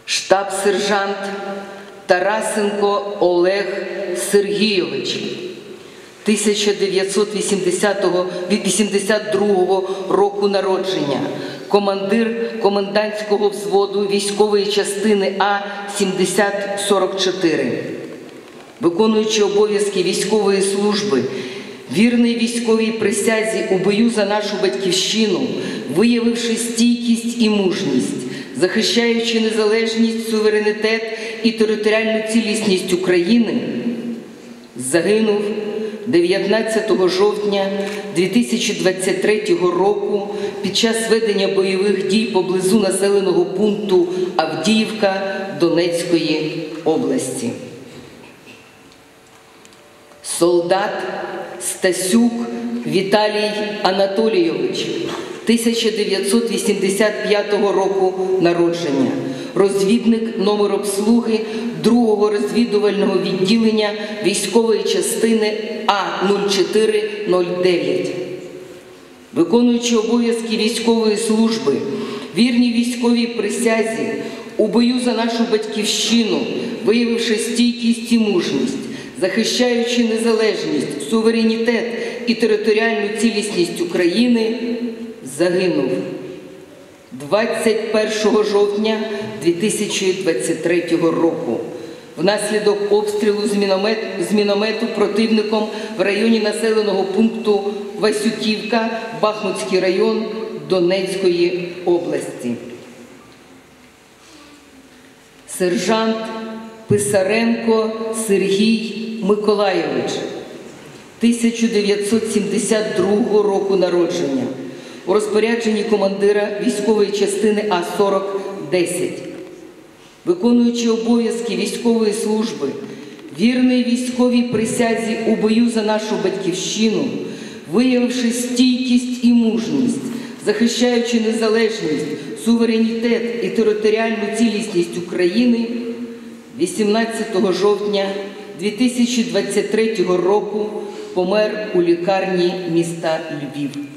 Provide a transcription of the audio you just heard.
штаб-сержант Тарасенко Олег Сергійович, 1982 року народження, командир комендантського взводу військової частини А-7044, виконуючи обов'язки військової служби, вірний військовій присязі у бою за нашу батьківщину, виявивши стійкість і мужність, захищаючи незалежність, суверенітет і територіальну цілісність України, загинув 19 жовтня 2023 року під час ведення бойових дій поблизу населеного пункту Авдіївка Донецької області. Солдат Стасюк Віталій Анатолійович, 1985 року народження, розвідник номер обслуги 2-го розвідувального відділення військової частини А-0409. Виконуючи обов'язки військової служби, вірні військовій присязі, у бою за нашу батьківщину, виявивши стійкість і мужність, захищаючи незалежність, суверенітет і територіальну цілісність України, загинув 21 жовтня 2023 року внаслідок обстрілу з міномету противником в районі населеного пункту Васюківка, Бахмутський район Донецької області. Сержант Писаренко Сергій Миколайович, 1972 року народження, у розпорядженні командира військової частини А-4010, виконуючи обов'язки військової служби, вірний військовій присязі у бою за нашу батьківщину, виявивши стійкість і мужність, захищаючи незалежність, суверенітет і територіальну цілісність України, 18 жовтня 2023 року помер у лікарні міста Львів.